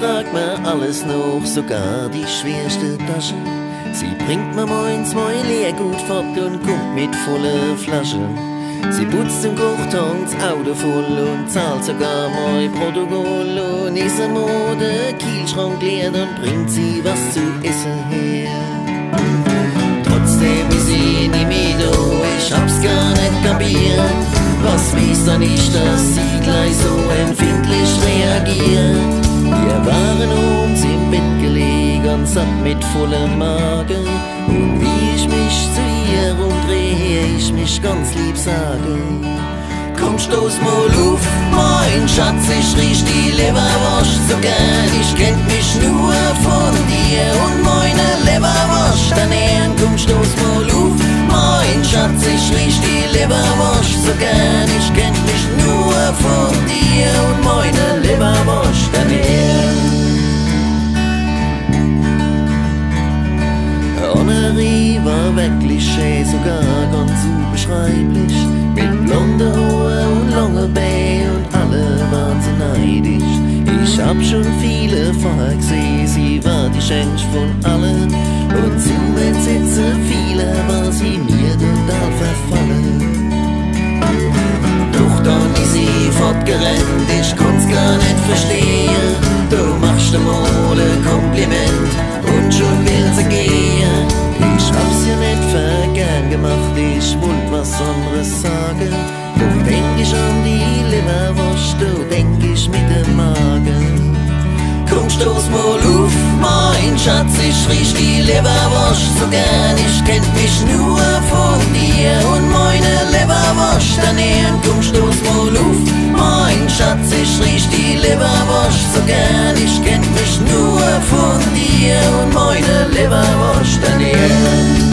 tragt mir alles noch, sogar die schwerste Tasche. Sie bringt mir moins mein Leergut fort und kommt mit vollen Flaschen. Sie putzt und kocht das Auto voll und zahlt sogar mein Protokoll. Und ist einmal der Kühlschrank leer, dann bringt sie was zu essen her. Trotzdem ist sie nicht mehr da, ich hab's gar nicht kapiert. Was weiß dann ich, dass sie gleich so empfindlich reagiert? Wir waren uns im Bett gelegen, satt mit vollem Magen. Und wie ich mich zu ihr rumdrehe, ich mich ganz lieb sage: Komm, stoß mal auf, mein Schatz, ich riech die Leberwurst so gern. Ich kenn mich nur von dir und meine Leberwurst ernähren. Komm, stoß mal auf, mein Schatz, ich riech die Leberwurst so gern. Ich kenn mich nur von dir und meine Leberwurst ernähren. Annerie war wirklich schön, sogar ganz unbeschreiblich. Mit blonden Haaren und langen Beinen und alle waren so neidisch. Ich hab schon viele vorher gesehen, sie war die schönste von allen. Und zum Entsetzen vieler war sie mir total verfallen. Doch dann ist sie fortgerannt, ich konnt's gar nicht verstehen. Du machst dir mal ein Kompliment und schon will sie gehen. Ich hab's ja nicht vergern gemacht, ich wollt was anderes sagen. Doch denk ich an die Leberwurst, du denk ich mit dem Magen. Komm, stoß mal auf, mein Schatz, ich riech die Leberwurst so gern. Ich kenn mich nur von dir und meine Leberwurst ernähren. Komm, stoß mal auf, mein Schatz, ich riech die Leberwurst so gern. Ich kenn mich nur von dir und meine Leberwurst ernähren.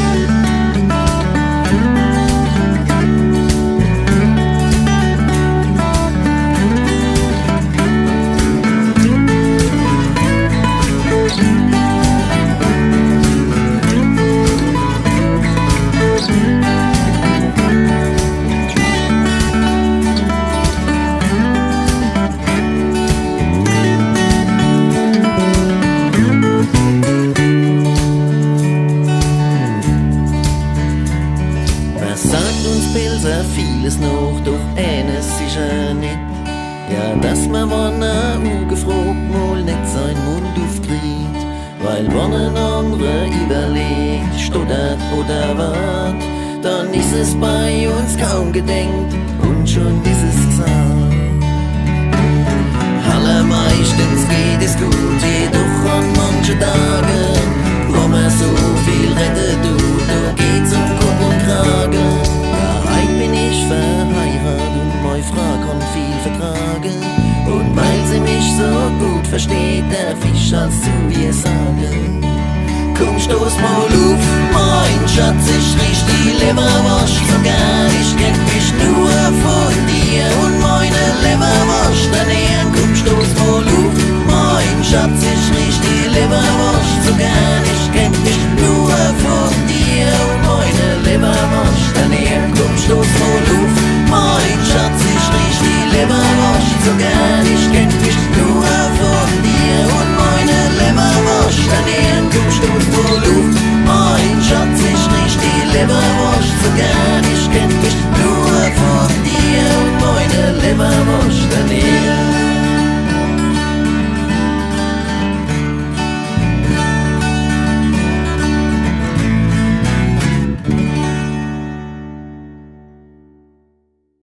Vieles noch, doch eines sicher nicht. Ja, dass man wann ungefragt mal nicht seinen Mund aufkriegt. Weil wann ein anderer überlegt, stottert oder wart, dann ist es bei uns kaum gedenkt und schon ist es gesagt. Allermeistens geht es gut, jedoch an manchen Tagen, wo man so viel rettet tut, da geht's um Kopf und Kragen. Bin ich verheiratet und meine Frau kann viel vertragen. Und weil sie mich so gut versteht, darf ich als zu ihr sagen: Komm, stoß mal auf, mein Schatz, ich riech die Leberwurst so gern. Ich kenn mich nur von dir und meine Leberwurst ernähren. Komm, stoß mal auf, mein Schatz, ich riech die Leberwurst so gern. Ich kenn mich nur von dir und meine Leberwurst ernähren. Komm, stoß mal auf, mein Schatz, ich riech die Leberwurst so gern. Ich kenn mich nur von dir und meine Leberwurst ernähren. Komm, stoß mal auf, mein Schatz, ich riech die Leberwurst so gern. Ich kenn mich nur von dir und meine Leberwurst ernähren.